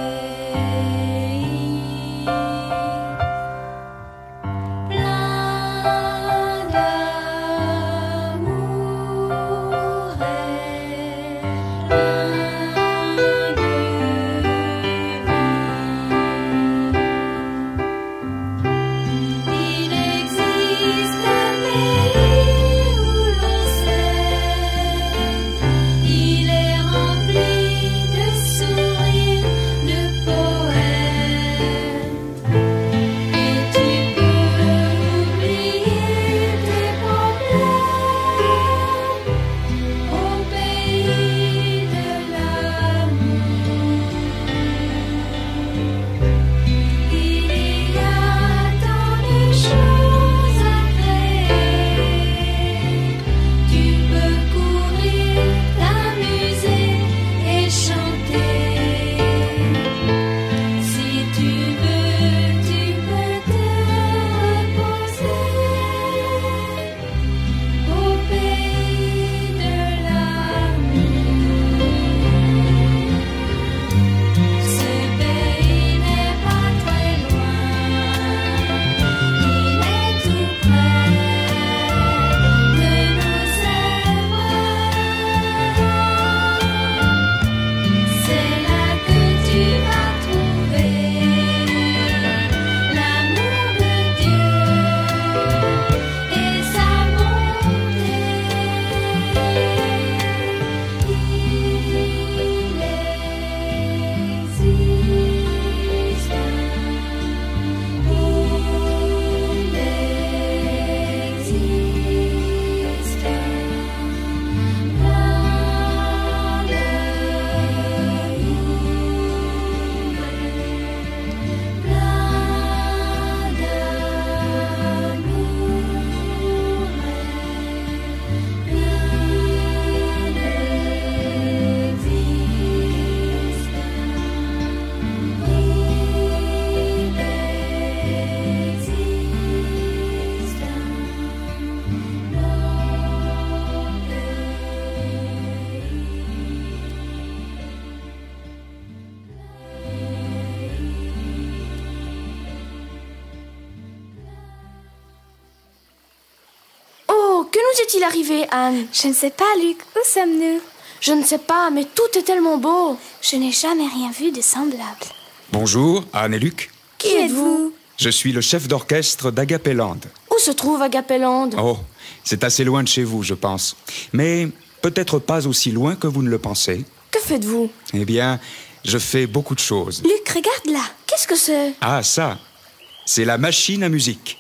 Que nous est-il arrivé, Anne? Je ne sais pas, Luc. Où sommes-nous? Je ne sais pas, mais tout est tellement beau. Je n'ai jamais rien vu de semblable. Bonjour, Anne et Luc. Qui êtes-vous? Je suis le chef d'orchestre d'Agapeland. Où se trouve Agapeland? Oh, c'est assez loin de chez vous, je pense. Mais peut-être pas aussi loin que vous ne le pensez. Que faites-vous? Eh bien, je fais beaucoup de choses. Luc, regarde là. Qu'est-ce que c'est? Ah, ça, c'est la machine à musique.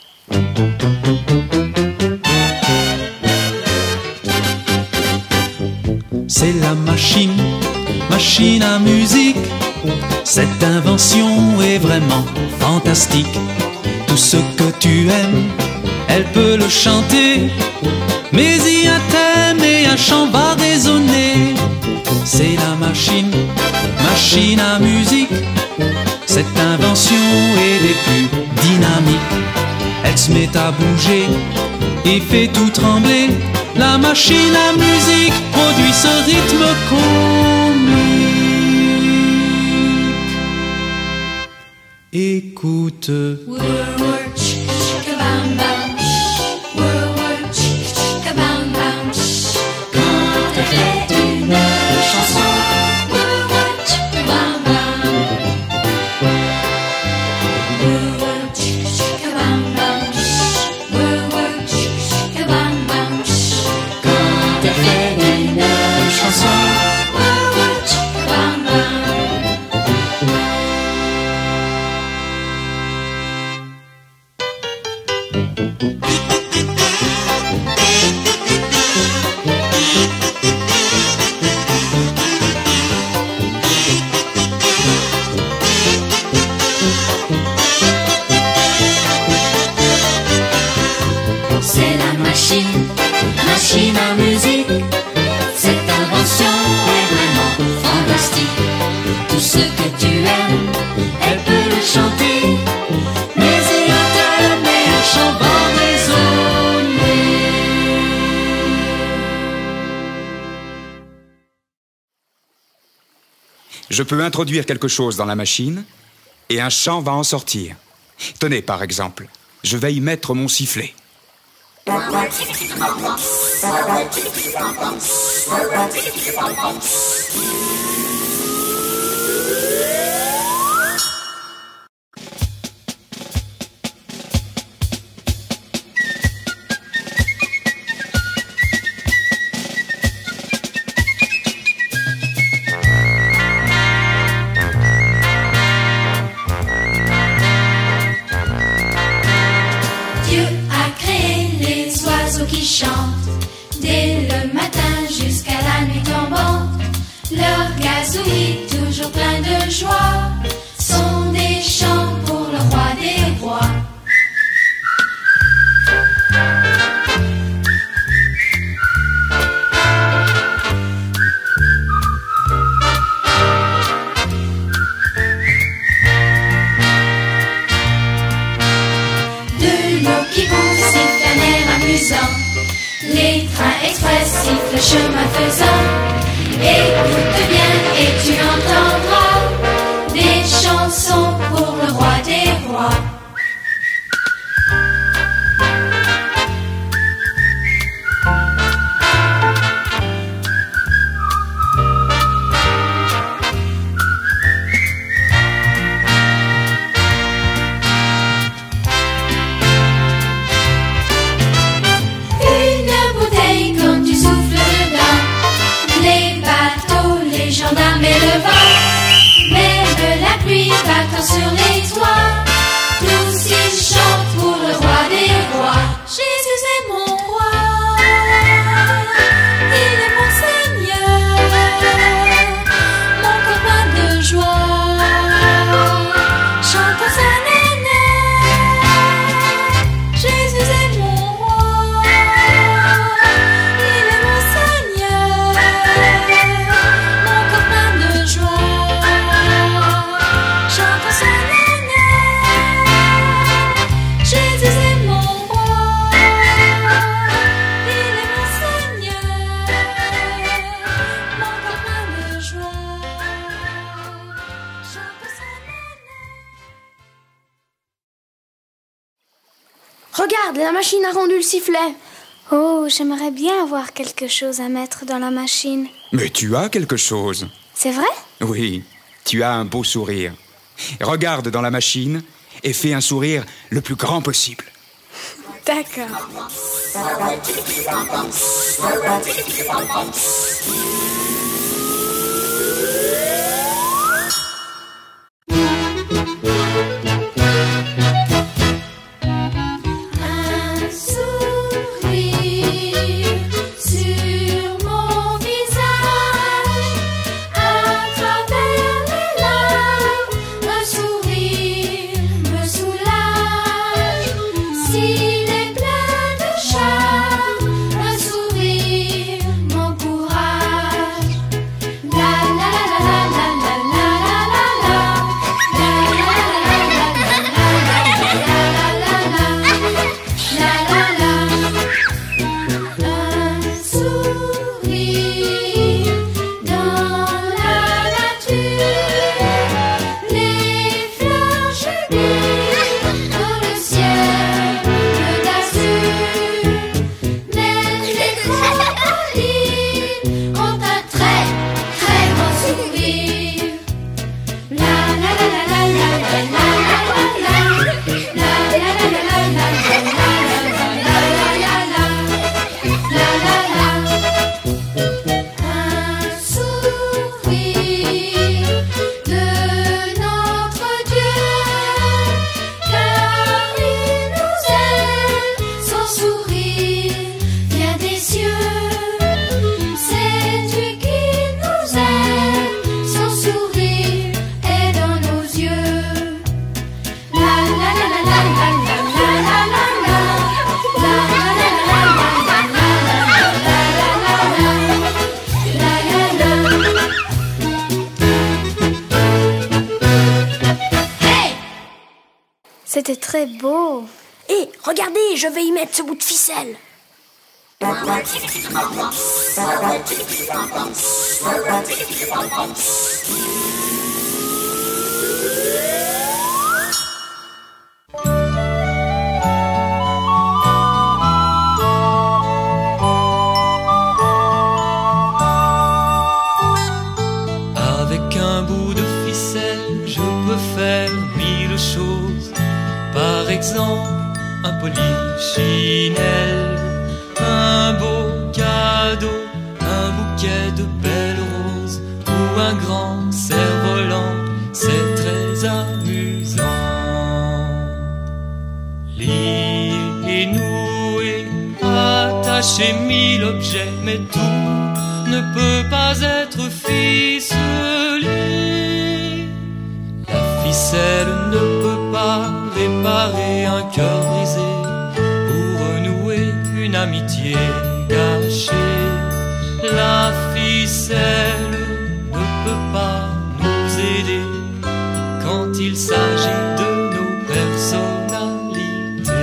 C'est la machine à musique. Cette invention est vraiment fantastique. Tout ce que tu aimes, elle peut le chanter. Mais il y a un thème et un chant va résonner. C'est la machine à musique. Cette invention est des plus dynamiques. Elle se met à bouger et fait tout trembler. La machine à musique produit ce rythme comique. Écoute. Quand elle fait une chanson. Je peux introduire quelque chose dans la machine et un chant va en sortir. Tenez, par exemple, je vais y mettre mon sifflet. Dieu a créé les oiseaux qui chantent dès le matin jusqu'à la nuit tombante. Leur gazouillis toujours plein de joie sont des chants pour le roi des rois. De l'eau qui coule siffle un air amusant. Les trains express sifflent le chemin faisant. Écoute bien et tu entendras des chansons pour le roi des rois. Une bouteille quand tu souffles dedans, les bateaux, les gendarmes et le vent, même la pluie battant sur les toits, tous ils chantent pour le roi des rois. Jésus est mon roi, il est mon Seigneur, mon copain de joie, chantons sa honneur. Jésus est mon roi, il est mon Seigneur, mon copain de joie, chantons sa honneur. Jésus est mon roi, il est mon Seigneur, mon copain de joie, chantons sa honneur. Regarde, la machine a rendu le sifflet. Oh, j'aimerais bien avoir quelque chose à mettre dans la machine. Mais tu as quelque chose. C'est vrai? Oui, tu as un beau sourire. Regarde dans la machine et fais un sourire le plus grand possible. D'accord. Un sourire sur mon visage, à travers les larmes, un sourire me soulage. S'il est plein de charme, un sourire m'encourage. La la la la la la la la la un sourire dans la nature, les fleurs jubilent dans le ciel bleu d'azur, même les crocodiles ont un très très grand sourire. La la la la la la la la la la la un sourire de notre Dieu, car il nous aime, son sourire vient des cieux. Sais-tu qu'il nous aime, son sourire est dans nos yeux. La la la la la la la la la la la la la C'était très beau. Hé, regardez, je vais y mettre ce bout de ficelle. la exemple un polichinelle, un beau cadeau, un bouquet de belles roses ou un grand cerf-volant, c'est très amusant. Lier, nouer, attacher 1000 objets, mais tout ne peut pas être ficelé. La ficelle ne peut pas réparer un cœur brisé ou renouer une amitié gâchée. La ficelle ne peut pas nous aider quand il s'agit de nos personnalités.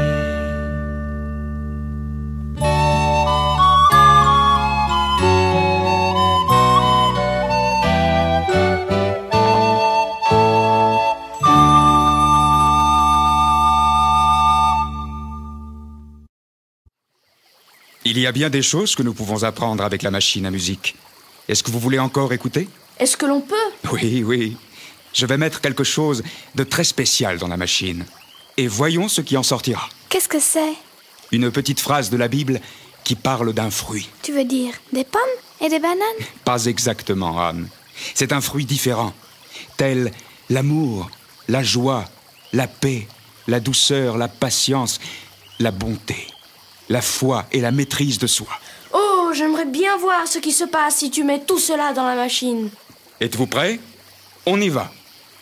Il y a bien des choses que nous pouvons apprendre avec la machine à musique. Est-ce que vous voulez encore écouter? Est-ce que l'on peut? Oui, oui. Je vais mettre quelque chose de très spécial dans la machine. Et voyons ce qui en sortira. Qu'est-ce que c'est? Une petite phrase de la Bible qui parle d'un fruit. Tu veux dire des pommes et des bananes? Pas exactement, Anne. C'est un fruit différent, tel l'amour, la joie, la paix, la douceur, la patience, la bonté, la foi et la maîtrise de soi. Oh, j'aimerais bien voir ce qui se passe si tu mets tout cela dans la machine. Êtes-vous prêts? On y va.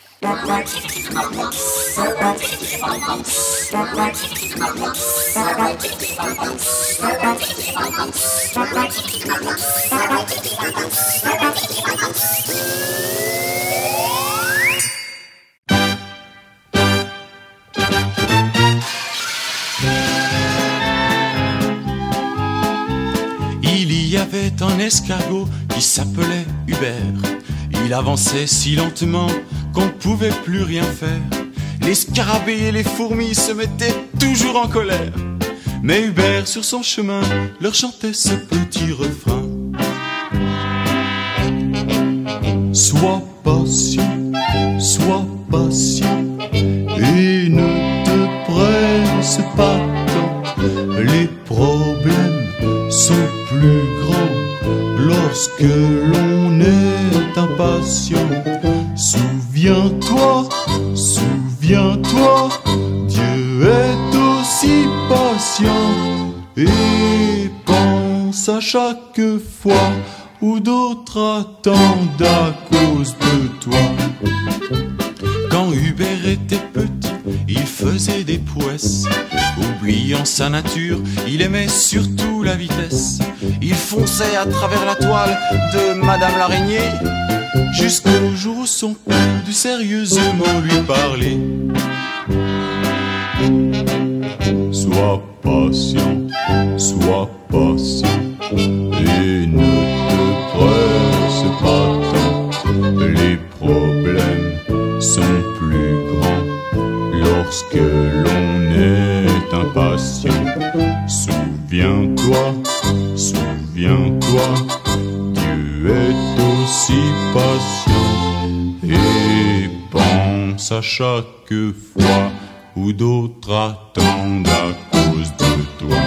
Il y avait un escargot qui s'appelait Hubert. Il avançait si lentement qu'on ne pouvait plus rien faire. Les scarabées et les fourmis se mettaient toujours en colère. Mais Hubert, sur son chemin, leur chantait ce petit refrain. Sois patient et ne te presse pas tant. Les problèmes sont plus grands lorsque l'on est impatient. Souviens-toi, Dieu est aussi patient. Et pense à chaque fois où d'autres attendent à cause de toi. Quand Hubert était petit, il faisait des prouesses. Oubliant sa nature, il aimait surtout la vitesse. Il fonçait à travers la toile de Madame l'araignée, jusqu'au jour où son père dut sérieusement lui parler. Sois patient, et ne te presse pas tant. Les problèmes sont plus grands lorsque l'on est impatient. Souviens-toi, Dieu est aussi patient. Et pense à chaque fois où d'autres attendent à cause de toi.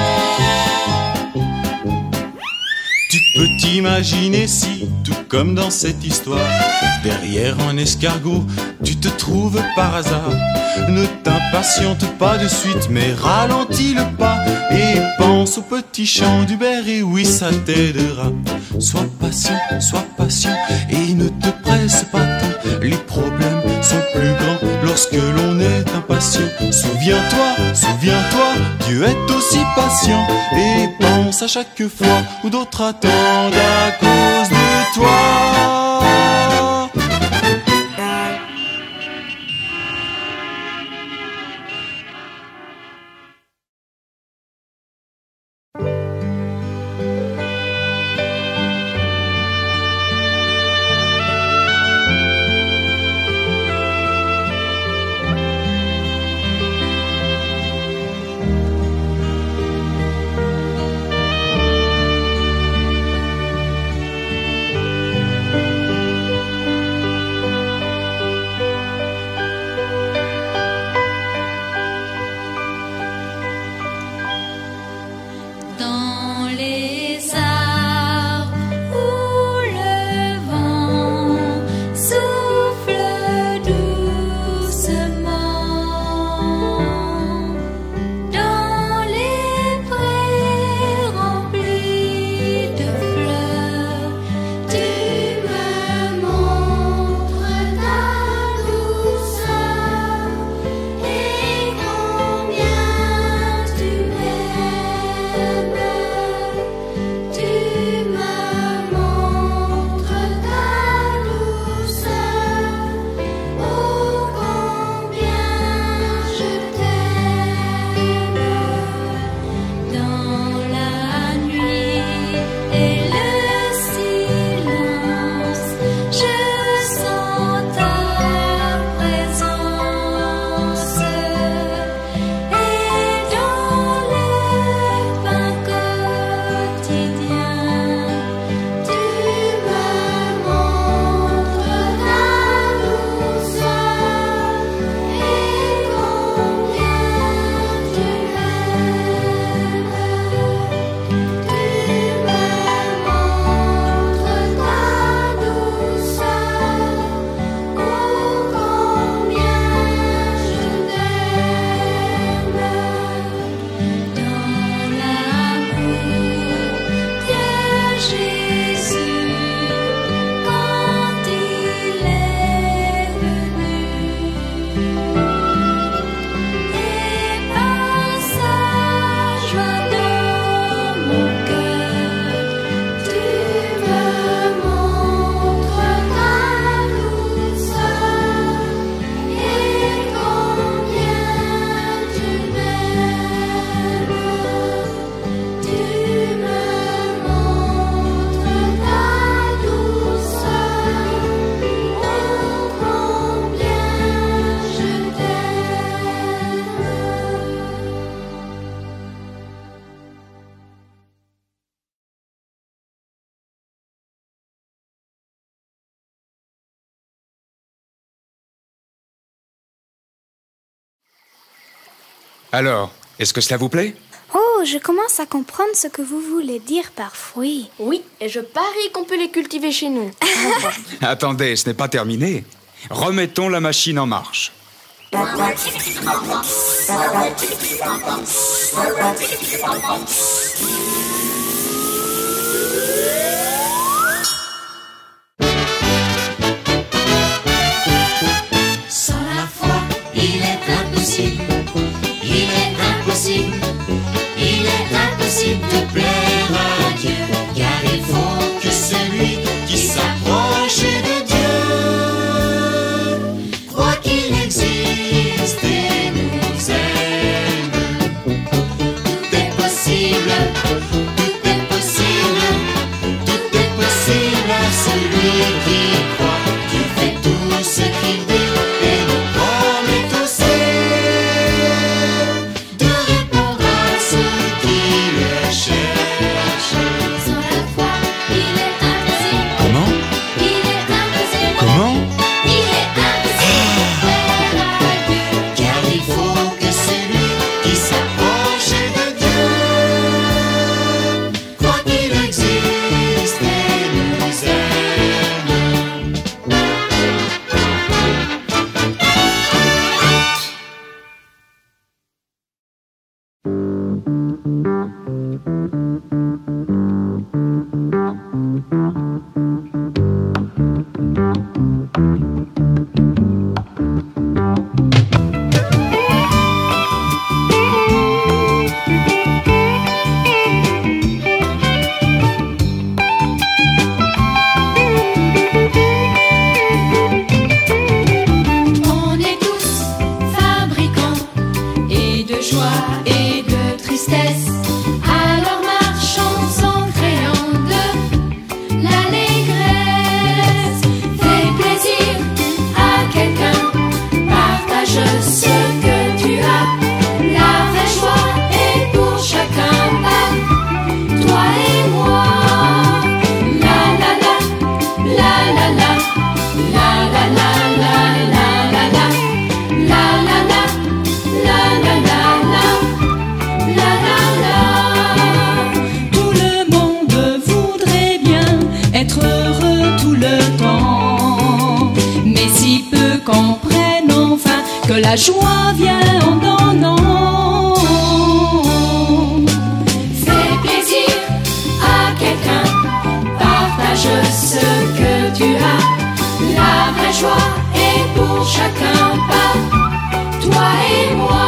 Tu peux t'imaginer si, tout comme dans cette histoire, derrière un escargot, tu te trouves par hasard. Ne t'impatiente pas de suite, mais ralentis le pas et pense au petit chant d'Hubert, et oui, ça t'aidera. Sois patient, et ne te presse pas tant. Les problèmes sont plus grands lorsque l'on est impatient. Souviens-toi, Dieu est aussi patient. Et pense à chaque fois où d'autres attendent à cause de toi. Alors, est-ce que cela vous plaît? Oh, je commence à comprendre ce que vous voulez dire par fruits. Oui, et je parie qu'on peut les cultiver chez nous. Attendez, ce n'est pas terminé. Remettons la machine en marche. Sans la foi, il est impossible. Il est impossible. Il est impossible de plaire à Dieu. Car il faut que celui qui s'approche de Dieu croit qu'il existe et nous aime. Tout est possible. Tout est possible. Tout est possible à celui qui croit. Dieu fait tout ce qu'il dit et nous promet aussi de répondre à ceux qui le cherchent. Sans la foi, il est impossible. Comment? Il est impossible. Comment? Il est impossible de plaire à Dieu. Car il faut que celui qui s'approche de Dieu croit qu'il existe et nous aime. On est tous fabricants et de joie et de tristesse. Alors marchons en créant de l'allégresse. Fais plaisir à quelqu'un, partage ce que tu as. La vraie joie est pour chacun, pas toi et moi. La la la, la la la, la la la la la la la, la la la, la la la la, la la la. Tout le monde voudrait bien être heureux tout le temps, mais si peu comprennent enfin que la joie vient en donnant. Fais plaisir à quelqu'un, partage ce que tu as. La vraie joie est pour chacun, pas toi et moi.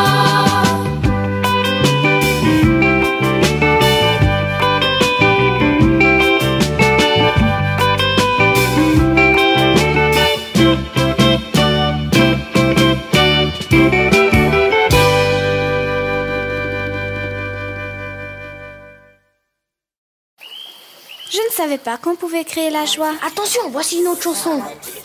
Je ne savais pas qu'on pouvait créer la joie. Attention, voici une autre chanson.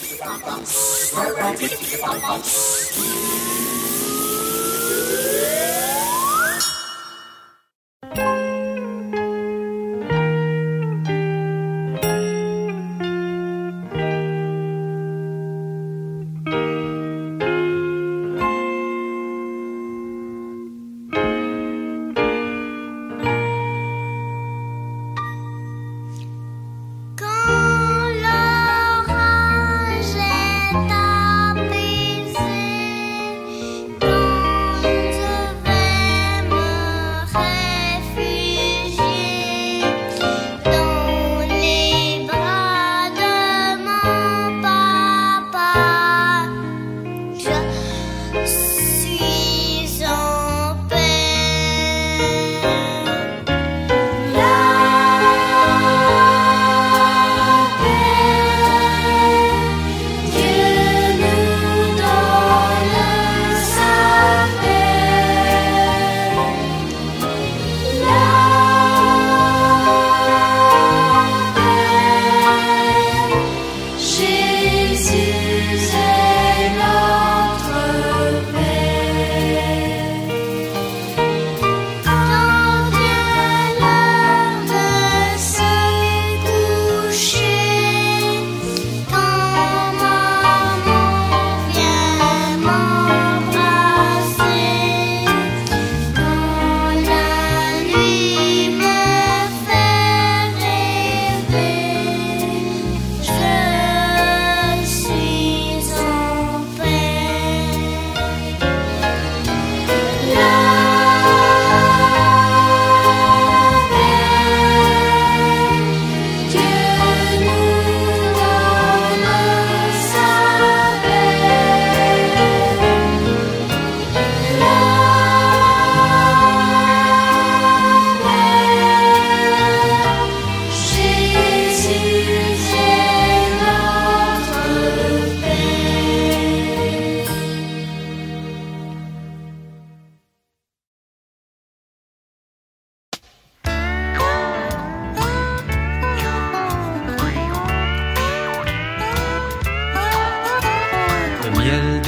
Quand l'orage est apaisé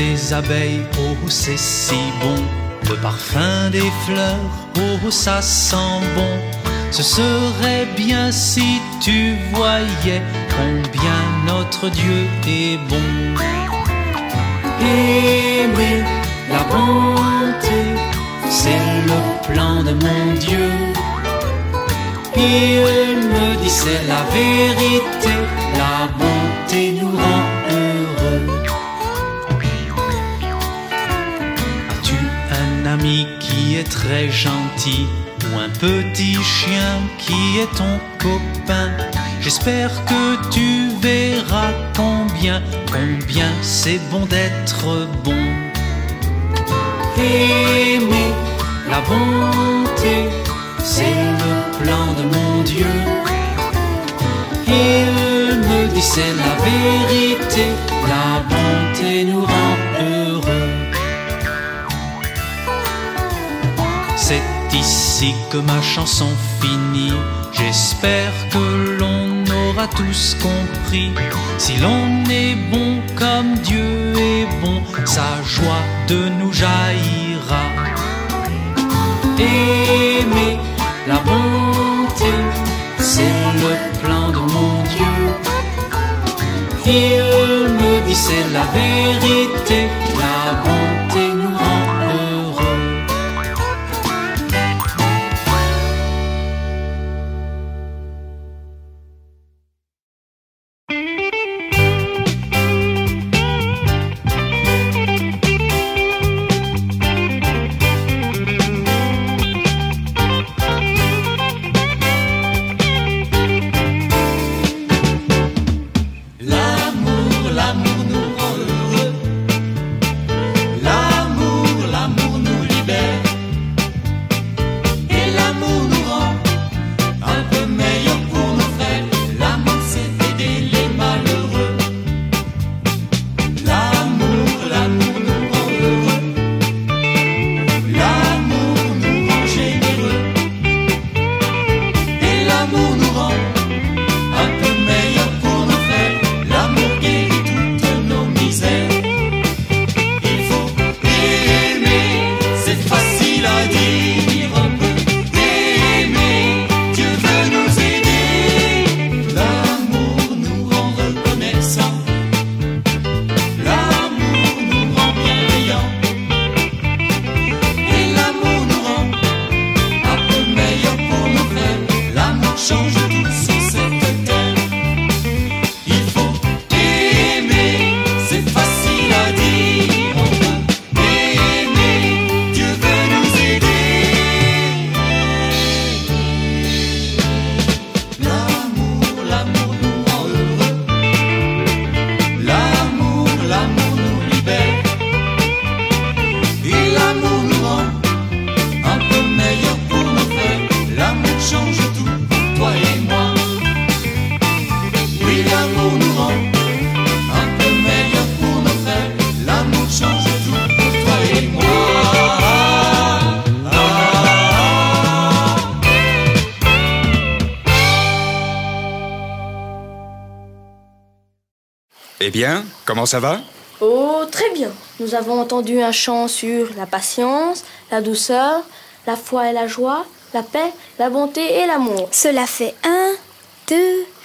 des abeilles, oh c'est si bon. Le parfum des fleurs, oh ça sent bon. Ce serait bien si tu voyais combien notre Dieu est bon. Aimer la bonté, c'est le plan de mon Dieu. Il me dit c'est la vérité, la bonté nous rend heureux. As-tu un ami qui est très gentil, ou un petit chien qui est ton copain? J'espère que tu verras combien c'est bon d'être bon. Aimer la bonté, c'est le plan de mon Dieu. Il me dit c'est la vérité, la bonté nous rend heureux. C'est ici que ma chanson finit. J'espère que l'on aura tous compris. Si l'on est bon comme Dieu est bon, sa joie de nous jaillira. Aimer la bonté, c'est le plan de mon Dieu. Il me dit c'est la vérité, la bonté nous rend heureux. Eh bien, comment ça va? Oh, très bien. Nous avons entendu un chant sur la patience, la douceur, la foi et la joie, la paix, la bonté et l'amour. Cela fait 1, 2,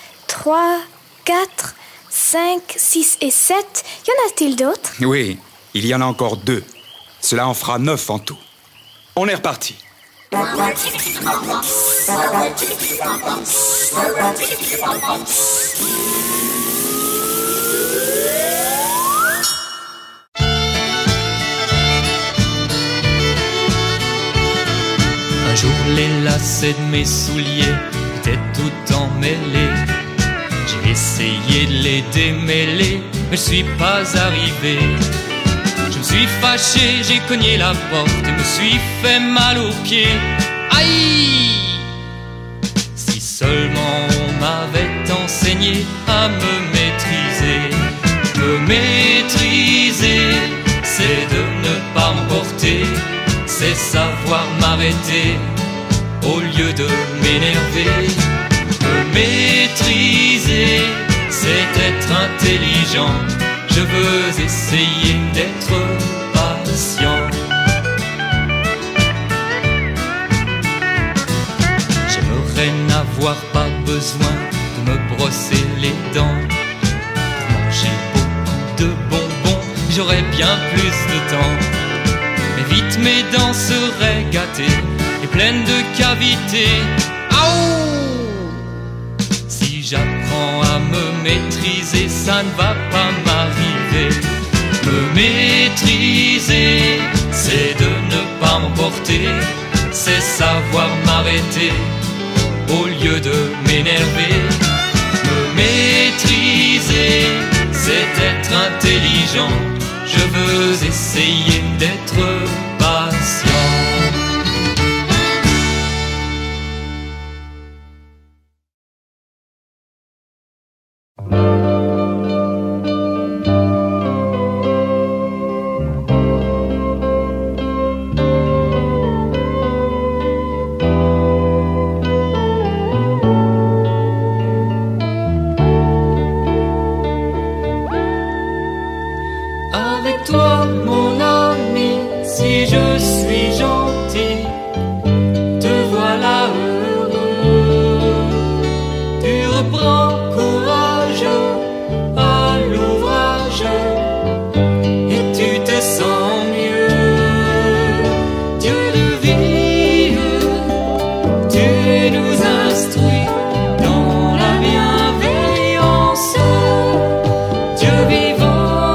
3, 4, 5, 6 et 7. Y en a-t-il d'autres? Oui, il y en a encore 2. Cela en fera 9 en tout. On est reparti. Un jour les lacets de mes souliers étaient tout emmêlés. J'ai essayé de les démêler, mais je suis pas arrivé. Je me suis fâché, j'ai cogné la porte et me suis fait mal aux pieds. Aïe! Si seulement on m'avait enseigné à me maîtriser. Me maîtriser, c'est de ne pas m'emporter, c'est savoir m'arrêter au lieu de m'énerver. Me maîtriser, c'est être intelligent. je veux essayer d'être patient. J'aimerais n'avoir pas besoin de me brosser les dents. Pour manger beaucoup de bonbons, j'aurais bien plus de temps. Mais vite mes dents seraient gâtées et pleines de cavités. Si j'apprends à me maîtriser, ça ne va pas m'arriver. Me maîtriser, c'est de ne pas m'emporter, c'est savoir m'arrêter au lieu de m'énerver. Me maîtriser, c'est être intelligent, je veux essayer d'être patient. Avec toi, mon ami, si je suis gentil, te voilà heureux. Tu reprends courage à l'ouvrage et tu te sens mieux. Dieu de vie, tu nous instruis dans la bienveillance. Dieu vivant,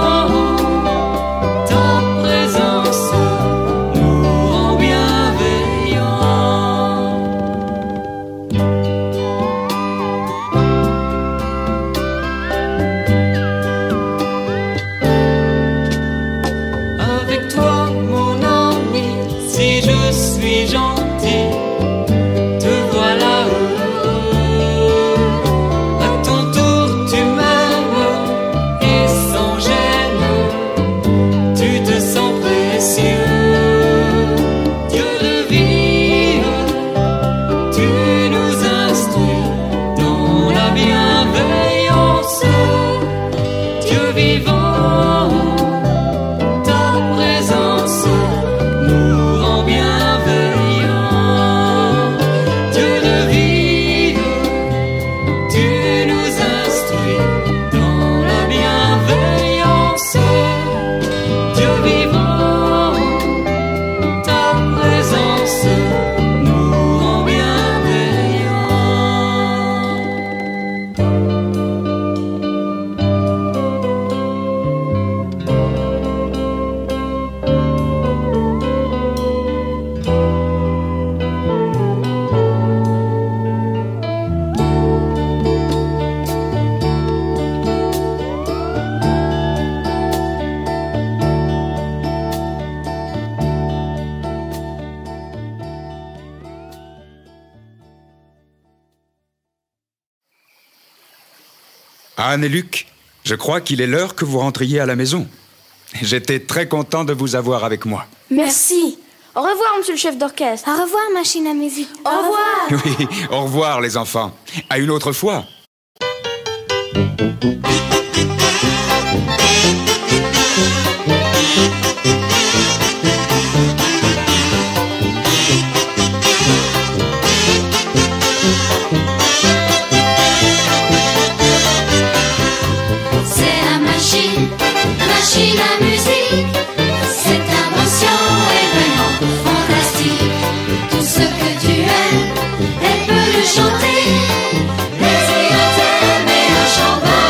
Anne et Luc, je crois qu'il est l'heure que vous rentriez à la maison. J'étais très content de vous avoir avec moi. Merci. Au revoir, monsieur le chef d'orchestre. Au revoir, machine à musique. Au revoir. Oui, au revoir les enfants. À une autre fois. Machine à musique, cette invention est vraiment fantastique. Tout ce que tu aimes, elle peut le chanter. Les ayants t'aiment et un chant va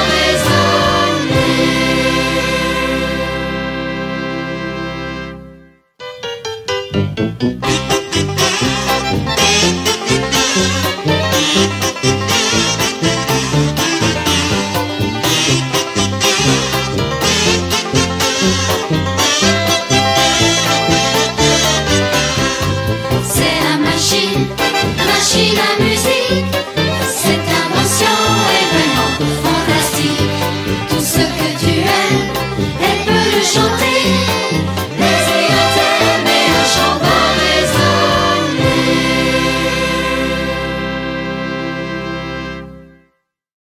machine à musique.